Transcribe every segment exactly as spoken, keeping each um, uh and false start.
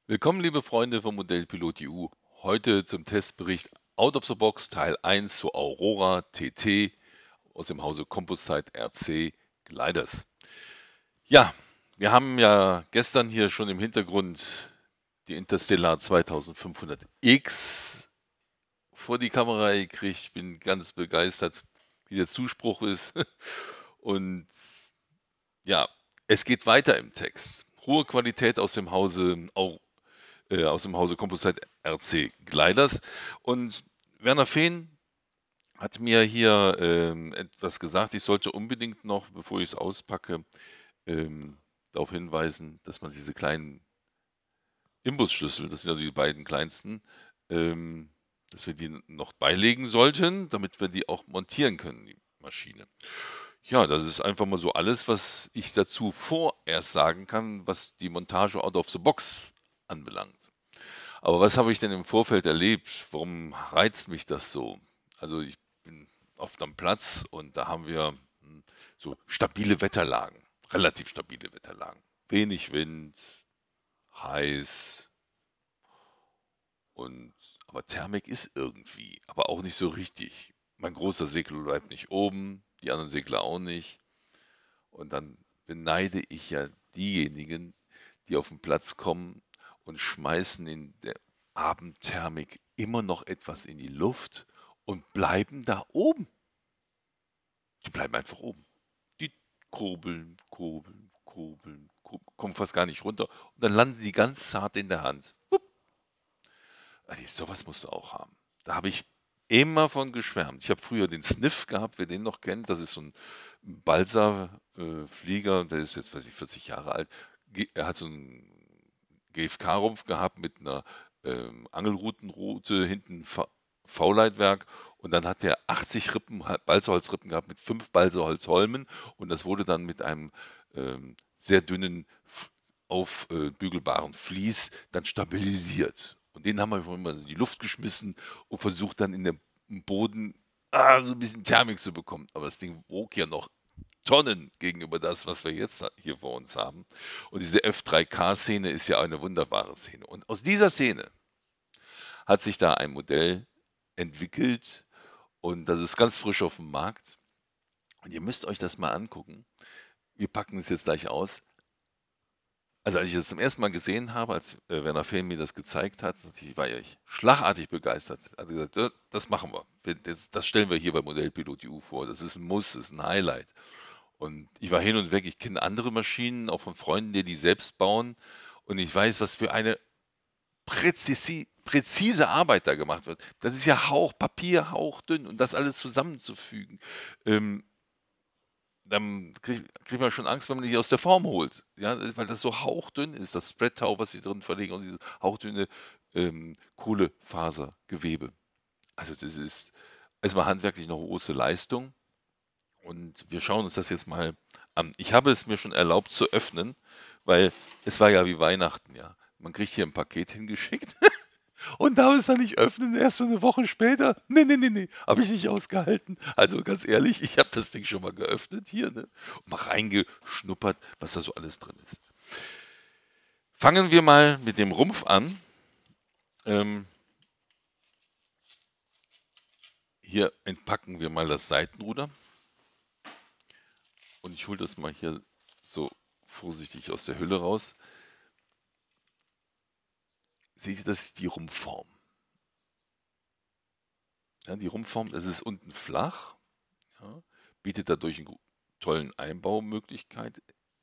Willkommen, liebe Freunde vom Modellpilot E U. Heute zum Testbericht Out of the Box Teil eins zu Aurora T T aus dem Hause Composite R C Gliders. Ja, wir haben ja gestern hier schon im Hintergrund die Interstellar zweitausendfünfhundert X vor die Kamera gekriegt. Bin ganz begeistert, wie der Zuspruch ist. Und ja, es geht weiter im Text. Hohe Qualität aus dem Hause Au- äh, aus dem Hause Composite R C Gliders. Und Werner Fehn hat mir hier ähm, etwas gesagt. Ich sollte unbedingt noch, bevor ich es auspacke, ähm, darauf hinweisen, dass man diese kleinen Imbusschlüssel, das sind ja die beiden kleinsten, ähm, dass wir die noch beilegen sollten, damit wir die auch montieren können, die Maschine. Ja, das ist einfach mal so alles, was ich dazu vorerst sagen kann, was die Montage out of the box anbelangt. Aber was habe ich denn im Vorfeld erlebt? Warum reizt mich das so? Also ich bin oft am Platz und da haben wir hm, so stabile Wetterlagen, relativ stabile Wetterlagen. Wenig Wind, heiß und aber Thermik ist irgendwie, aber auch nicht so richtig. Mein großer Segler bleibt nicht oben, die anderen Segler auch nicht. Und dann beneide ich ja diejenigen, die auf den Platz kommen und schmeißen in der Abendthermik immer noch etwas in die Luft und bleiben da oben. Die bleiben einfach oben. Die kurbeln, kurbeln, kurbeln, kurbeln, kommen fast gar nicht runter. Und dann landen die ganz zart in der Hand. Wupp. Also sowas musst du auch haben. Da habe ich immer von geschwärmt. Ich habe früher den Sniff gehabt, wer den noch kennt. Das ist so ein Balsa-Flieger, der ist jetzt, weiß ich, vierzig Jahre alt. Er hat so einen G F K-Rumpf gehabt mit einer ähm, Angelroutenroute, hinten V- V-Leitwerk und dann hat der achtzig Rippen, Balsaholzrippen gehabt mit fünf Balsaholzholmen und das wurde dann mit einem ähm, sehr dünnen, aufbügelbaren Vlies dann stabilisiert. Und den haben wir schon mal in die Luft geschmissen und versucht dann in dem Boden ah, so ein bisschen Thermik zu bekommen. Aber das Ding wog ja noch Tonnen gegenüber das, was wir jetzt hier vor uns haben. Und diese F drei K-Szene ist ja eine wunderbare Szene. Und aus dieser Szene hat sich da ein Modell entwickelt und das ist ganz frisch auf dem Markt. Und ihr müsst euch das mal angucken. Wir packen es jetzt gleich aus. Also als ich das zum ersten Mal gesehen habe, als äh, Werner Fehn mir das gezeigt hat, war ich schlagartig begeistert. Also gesagt, "Ja, das machen wir. Das stellen wir hier bei Modellpilot E U vor. Das ist ein Muss, das ist ein Highlight. Und ich war hin und weg. Ich kenne andere Maschinen, auch von Freunden, die die selbst bauen. Und ich weiß, was für eine präzisi präzise Arbeit da gemacht wird. Das ist ja Hauch, Papier, hauchdünn und das alles zusammenzufügen. Ähm, dann kriegt kriegt man schon Angst, wenn man die aus der Form holt. Ja, weil das so hauchdünn ist, das Spreadtau, was sie drin verlegen und dieses hauchdünne ähm, Kohlefasergewebe. Also das ist erstmal handwerklich eine große Leistung. Und wir schauen uns das jetzt mal an. Ich habe es mir schon erlaubt zu öffnen, weil es war ja wie Weihnachten, ja. Man kriegt hier ein Paket hingeschickt und darf es dann nicht öffnen, erst so eine Woche später. Nee, nee, nee, nee, habe ich nicht ausgehalten. Also ganz ehrlich, ich habe das Ding schon mal geöffnet hier, ne? Und mal reingeschnuppert, was da so alles drin ist. Fangen wir mal mit dem Rumpf an. Ähm, hier entpacken wir mal das Seitenruder. Und ich hole das mal hier so vorsichtig aus der Hülle raus. Seht ihr, das ist die Rumpfform. Ja, die Rumpfform, das ist unten flach, ja, bietet dadurch einen tollen Einbaumöglichkeit.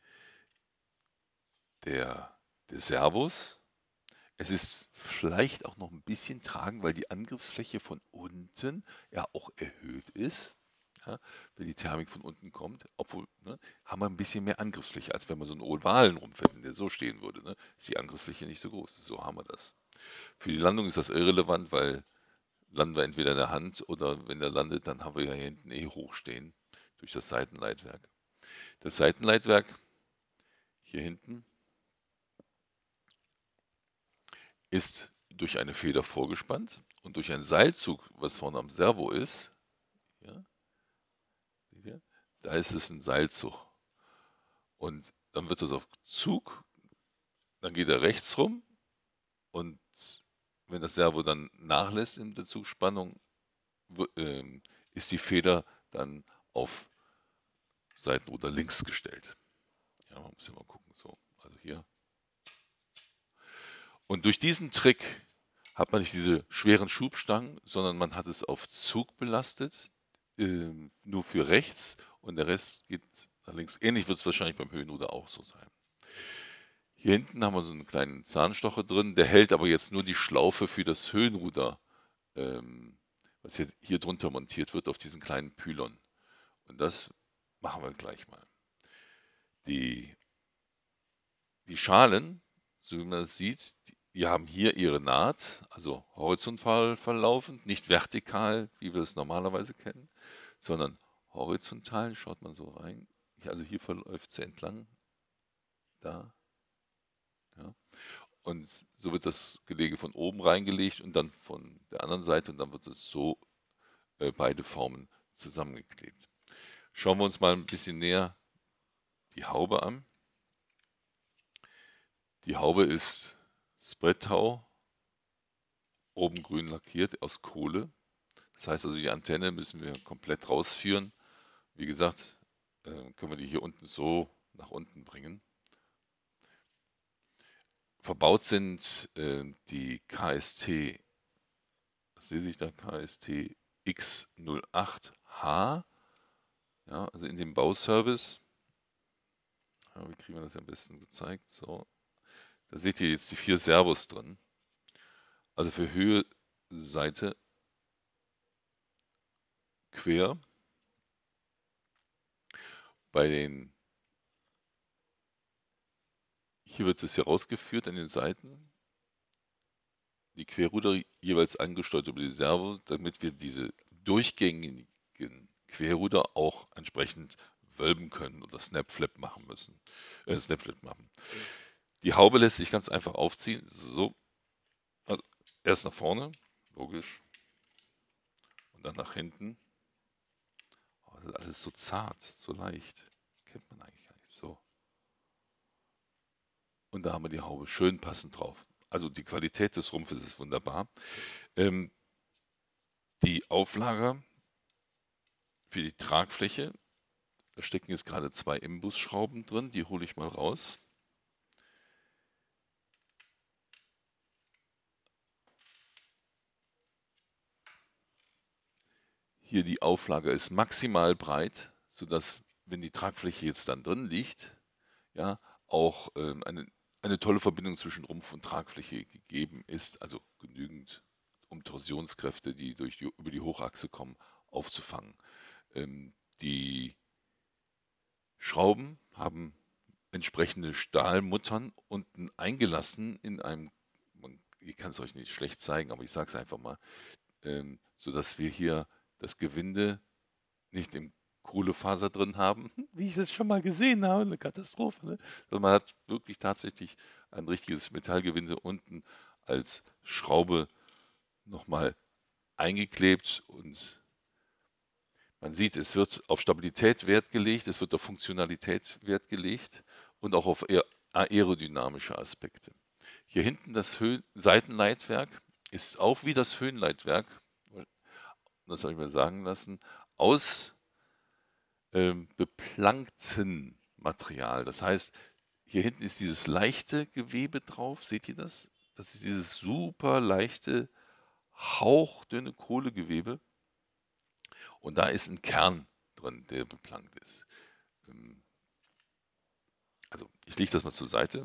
Der, der Servus, es ist vielleicht auch noch ein bisschen tragen, weil die Angriffsfläche von unten ja auch erhöht ist. Ja, wenn die Thermik von unten kommt, obwohl, ne, haben wir ein bisschen mehr Angriffsfläche, als wenn wir so einen ovalen Rumpf hätten, der so stehen würde. Ne, ist die Angriffsfläche nicht so groß. So haben wir das. Für die Landung ist das irrelevant, weil landen wir entweder in der Hand oder wenn der landet, dann haben wir ja hier hinten eh hochstehen durch das Seitenleitwerk. Das Seitenleitwerk hier hinten ist durch eine Feder vorgespannt und durch einen Seilzug, was vorne am Servo ist, ja, seht ihr, da ist es ein Seilzug. Und dann wird das auf Zug, dann geht er rechts rum Und wenn das Servo dann nachlässt in der Zugspannung, w- ähm, ist die Feder dann auf Seitenruder links gestellt. Ja, man muss ja mal gucken. So, also hier. Und durch diesen Trick hat man nicht diese schweren Schubstangen, sondern man hat es auf Zug belastet, ähm, nur für rechts und der Rest geht nach links. Ähnlich wird es wahrscheinlich beim Höhenruder auch so sein. Hier hinten haben wir so einen kleinen Zahnstocher drin, der hält aber jetzt nur die Schlaufe für das Höhenruder, ähm, was hier, hier drunter montiert wird, auf diesen kleinen Pylon. Und das machen wir gleich mal. Die, die Schalen, so wie man es sieht, die, die haben hier ihre Naht, also horizontal verlaufend, nicht vertikal, wie wir es normalerweise kennen, sondern horizontal. Schaut man so rein. Also hier verläuft sie entlang, da. Ja. Und so wird das Gelege von oben reingelegt und dann von der anderen Seite und dann wird es so äh, beide Formen zusammengeklebt. Schauen wir uns mal ein bisschen näher die Haube an. Die Haube ist Spreadtau, oben grün lackiert aus Kohle. Das heißt also, die Antenne müssen wir komplett rausführen. Wie gesagt, äh, können wir die hier unten so nach unten bringen. Verbaut sind äh, die K S T, was sehe ich da, K S T X null acht H, ja, also in dem Bauservice. Ja, wie kriegen wir das am besten gezeigt? So, da seht ihr jetzt die vier Servos drin. Also für Höhe, Seite, quer. Bei den, hier wird es hier rausgeführt an den Seiten. Die Querruder jeweils angesteuert über die Servos, damit wir diese durchgängigen Querruder auch entsprechend wölben können oder Snap-Flap machen müssen. Äh, Snap-Flap machen. Die Haube lässt sich ganz einfach aufziehen. So, also erst nach vorne, logisch, und dann nach hinten. Oh, das ist alles so zart, so leicht. Kennt man eigentlich gar nicht. So. Und da haben wir die Haube schön passend drauf. Also die Qualität des Rumpfes ist wunderbar. Ähm, die Auflager für die Tragfläche, da stecken jetzt gerade zwei Imbusschrauben drin, die hole ich mal raus. Hier die Auflage ist maximal breit, sodass, wenn die Tragfläche jetzt dann drin liegt, ja, auch ähm, eine, eine tolle Verbindung zwischen Rumpf und Tragfläche gegeben ist, also genügend, um Torsionskräfte, die, durch die über die Hochachse kommen, aufzufangen. Ähm, die Schrauben haben entsprechende Stahlmuttern unten eingelassen in einem, man, ich kann es euch nicht schlecht zeigen, aber ich sage es einfach mal, ähm, sodass wir hier das Gewinde nicht im Kohlefaser drin haben, wie ich es schon mal gesehen habe, eine Katastrophe. Ne? Sondern man hat wirklich tatsächlich ein richtiges Metallgewinde unten als Schraube nochmal eingeklebt und man sieht, es wird auf Stabilität Wert gelegt, es wird auf Funktionalität Wert gelegt und auch auf aerodynamische Aspekte. Hier hinten das Höhen Seitenleitwerk ist auch wie das Höhenleitwerk, das habe ich mir sagen lassen, aus ähm, beplankten Material. Das heißt, hier hinten ist dieses leichte Gewebe drauf, seht ihr das? Das ist dieses super leichte, hauchdünne Kohlegewebe und da ist ein Kern drin, der beplankt ist. Ähm, Also ich lege das mal zur Seite.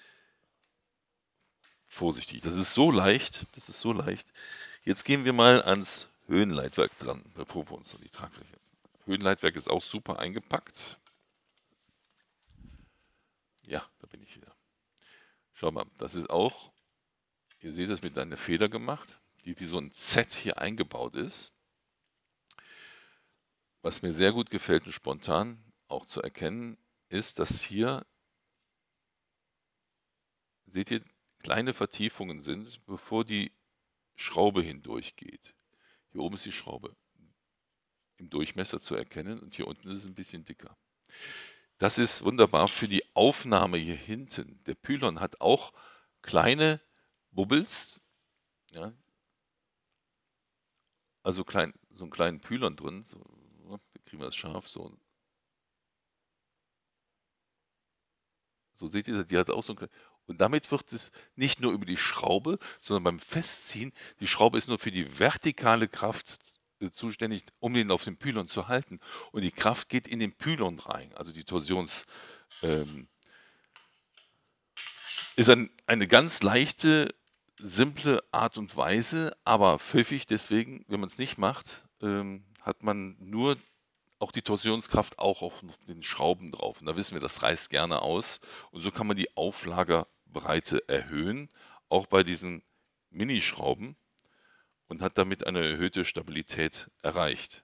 Vorsichtig, das ist so leicht, das ist so leicht. Jetzt gehen wir mal ans Höhenleitwerk dran, bevor wir uns an die Tragfläche. Höhenleitwerk ist auch super eingepackt. Ja, da bin ich wieder. Schau mal, das ist auch, ihr seht das mit einer Feder gemacht, die wie so ein Z hier eingebaut ist. Was mir sehr gut gefällt und spontan auch zu erkennen, ist, dass hier, seht ihr, kleine Vertiefungen sind, bevor die Schraube hindurch geht. Hier oben ist die Schraube im Durchmesser zu erkennen und hier unten ist es ein bisschen dicker. Das ist wunderbar für die Aufnahme hier hinten. Der Pylon hat auch kleine Bubbles, ja, also klein, so einen kleinen Pylon drin. So, ne, wie kriegen wir das scharf? So, so seht ihr, die hat auch so ein klein- Und damit wird es nicht nur über die Schraube, sondern beim Festziehen, die Schraube ist nur für die vertikale Kraft äh, zuständig, um den auf dem Pylon zu halten. Und die Kraft geht in den Pylon rein, also die Torsions. Ähm, ist ein, eine ganz leichte, simple Art und Weise, aber pfiffig deswegen, wenn man es nicht macht, ähm, hat man nur auch die Torsionskraft auch auf den Schrauben drauf. Und da wissen wir, das reißt gerne aus. Und so kann man die Auflagerbreite erhöhen, auch bei diesen Minischrauben, und hat damit eine erhöhte Stabilität erreicht.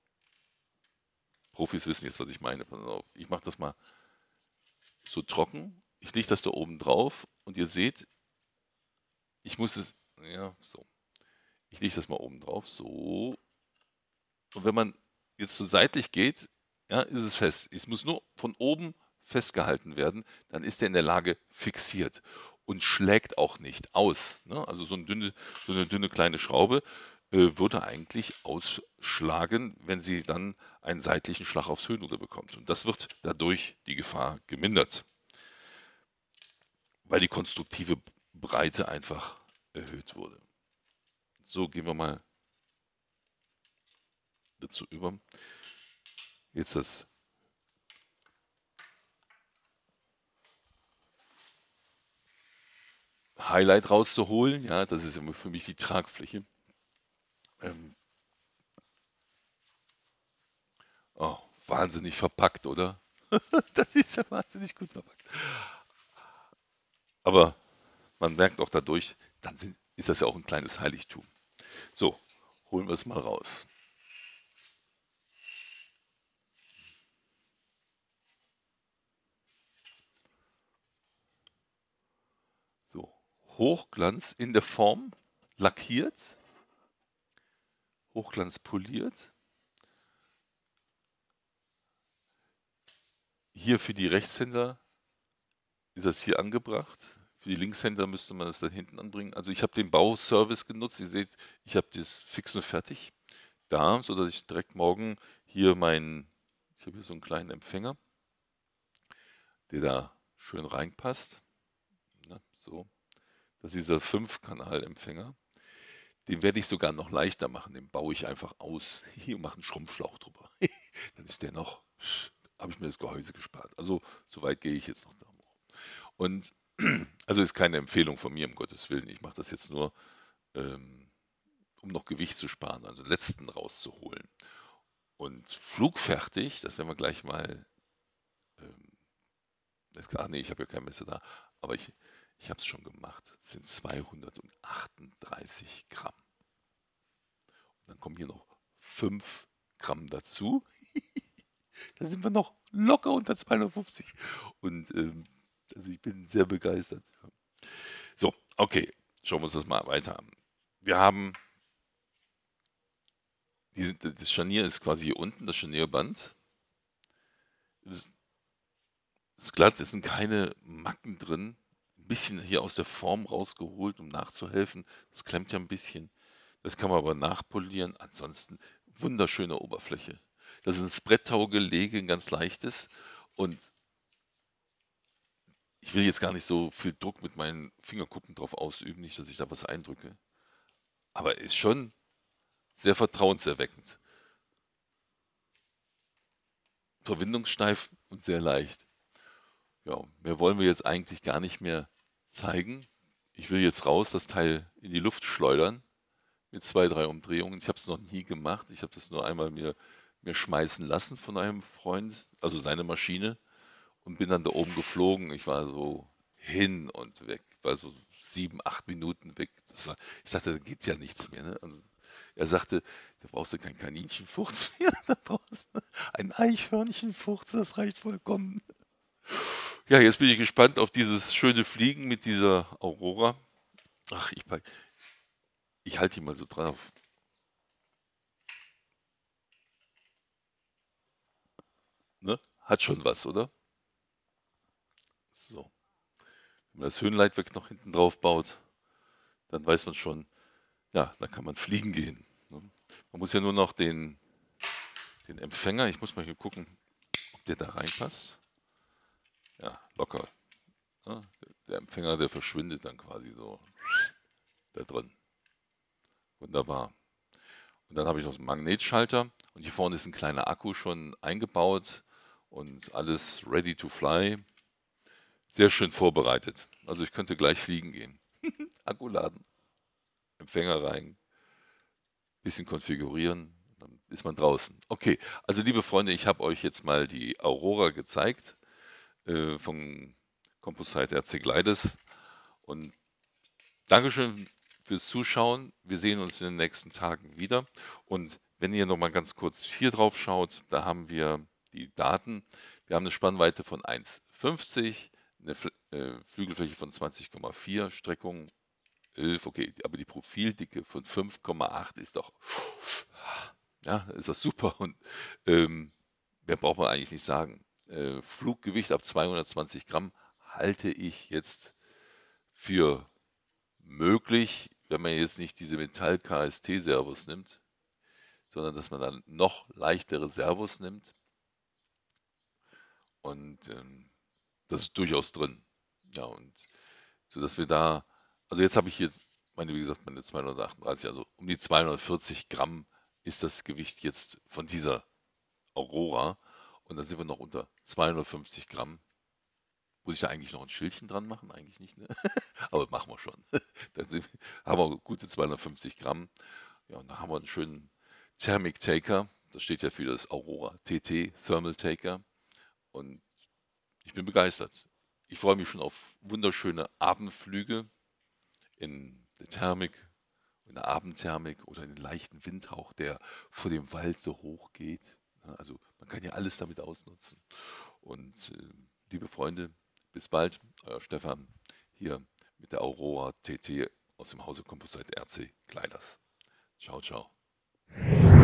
Profis wissen jetzt, was ich meine. Pass auf. Ich mache das mal so trocken. Ich lege das da oben drauf und ihr seht, ich muss es, ja, so. Ich lege das mal oben drauf, so. Und wenn man jetzt so seitlich geht, ja, ist es fest. Es muss nur von oben festgehalten werden, dann ist er in der Lage fixiert und schlägt auch nicht aus. Ne? Also so eine dünne, so eine dünne kleine Schraube äh, würde eigentlich ausschlagen, wenn sie dann einen seitlichen Schlag aufs Höhenruder bekommt. Und das wird dadurch die Gefahr gemindert, weil die konstruktive Breite einfach erhöht wurde. So, gehen wir mal dazu über. Jetzt das Highlight rauszuholen. Ja, das ist immer für mich die Tragfläche. Ähm, oh, wahnsinnig verpackt, oder? Das ist ja wahnsinnig gut verpackt. Aber man merkt auch dadurch, dann sind, ist das ja auch ein kleines Heiligtum. So, holen wir es mal raus. So, Hochglanz in der Form, lackiert, Hochglanz poliert. Hier für die Rechtshänder ist das hier angebracht. Für die Linkshänder müsste man das da hinten anbringen. Also ich habe den Bauservice genutzt. Ihr seht, ich habe das fix und fertig da, sodass ich direkt morgen hier meinen, ich habe hier so einen kleinen Empfänger, der da schön reinpasst. Ne, so, das ist dieser fünf Kanal-Empfänger. Den werde ich sogar noch leichter machen. Den baue ich einfach aus. Hier mache einen Schrumpfschlauch drüber. Dann ist der noch, habe ich mir das Gehäuse gespart. Also so weit gehe ich jetzt noch da. Und also ist keine Empfehlung von mir, um Gottes Willen. Ich mache das jetzt nur, ähm, um noch Gewicht zu sparen, also letzten rauszuholen. Und flugfertig, das werden wir gleich mal, ähm, das, ach nee, ich habe ja kein Messer da, aber ich, ich habe es schon gemacht, das sind zweihundertachtunddreißig Gramm. Und dann kommen hier noch fünf Gramm dazu. Da sind wir noch locker unter zweihundertfünfzig. Und ähm, also ich bin sehr begeistert. So, okay, schauen wir uns das mal weiter an. Wir haben, diese, das Scharnier ist quasi hier unten, das Scharnierband. Das ist glatt, es sind keine Macken drin. Ein bisschen hier aus der Form rausgeholt, um nachzuhelfen. Das klemmt ja ein bisschen. Das kann man aber nachpolieren. Ansonsten wunderschöne Oberfläche. Das ist ein Spreadtaugelege, ein ganz leichtes. Und ich will jetzt gar nicht so viel Druck mit meinen Fingerkuppen drauf ausüben, nicht, dass ich da was eindrücke. Aber ist schon sehr vertrauenserweckend. Verwindungssteif und sehr leicht. Ja, mehr wollen wir jetzt eigentlich gar nicht mehr zeigen. Ich will jetzt raus, das Teil in die Luft schleudern mit zwei, drei Umdrehungen. Ich habe es noch nie gemacht. Ich habe das nur einmal mir, mir schmeißen lassen von einem Freund, also seine Maschine, und bin dann da oben geflogen. Ich war so hin und weg, war so sieben, acht Minuten weg. Das war, ich dachte, da geht ja nichts mehr. Ne? Also er sagte, da brauchst du kein Kaninchenfurz mehr, da brauchst du ein Eichhörnchenfurz, das reicht vollkommen. Ja, jetzt bin ich gespannt auf dieses schöne Fliegen mit dieser Aurora. Ach, ich, pack- ich halte die mal so drauf. Ne? Hat schon was, oder? So. Wenn man das Höhenleitwerk noch hinten drauf baut, dann weiß man schon, ja, dann kann man fliegen gehen. Ne? Man muss ja nur noch den, den Empfänger, ich muss mal hier gucken, ob der da reinpasst. Ja, locker. Ne? Der Empfänger, der verschwindet dann quasi so da drin. Wunderbar. Und dann habe ich noch einen Magnetschalter und hier vorne ist ein kleiner Akku schon eingebaut und alles ready to fly. Sehr schön vorbereitet. Also ich könnte gleich fliegen gehen. Akku laden, Empfänger rein, bisschen konfigurieren, dann ist man draußen. Okay, also liebe Freunde, ich habe euch jetzt mal die Aurora gezeigt äh, von Composite R C Gleides und Dankeschön fürs Zuschauen. Wir sehen uns in den nächsten Tagen wieder. Und wenn ihr noch mal ganz kurz hier drauf schaut, da haben wir die Daten. Wir haben eine Spannweite von eins Komma fünfzig, eine Fl äh, Flügelfläche von zwanzig Komma vier, Streckung elf, okay, aber die Profildicke von fünf Komma acht ist doch, ja, ist das super. Und ähm, mehr braucht man eigentlich nicht sagen. Äh, Fluggewicht ab zweihundertzwanzig Gramm halte ich jetzt für möglich, wenn man jetzt nicht diese Metall-K S T-Servos nimmt, sondern dass man dann noch leichtere Servos nimmt. Und ähm, das ist durchaus drin. Ja, und so dass wir da, also jetzt habe ich jetzt, meine, wie gesagt, meine zweihundertachtunddreißig, also um die zweihundertvierzig Gramm ist das Gewicht jetzt von dieser Aurora. Und dann sind wir noch unter zweihundertfünfzig Gramm. Muss ich da eigentlich noch ein Schildchen dran machen? Eigentlich nicht, ne? Aber machen wir schon. Dann sind, haben wir gute zweihundertfünfzig Gramm. Ja, und da haben wir einen schönen Thermic Taker. Das steht ja für das Aurora T T Thermal Taker. Und ich bin begeistert. Ich freue mich schon auf wunderschöne Abendflüge in der Thermik, in der Abendthermik oder in den leichten Windhauch, der vor dem Wald so hoch geht. Ja, also man kann ja alles damit ausnutzen. Und äh, liebe Freunde, bis bald, euer Stefan hier mit der Aurora T T aus dem Hause Composite R C Kleiders. Ciao, ciao.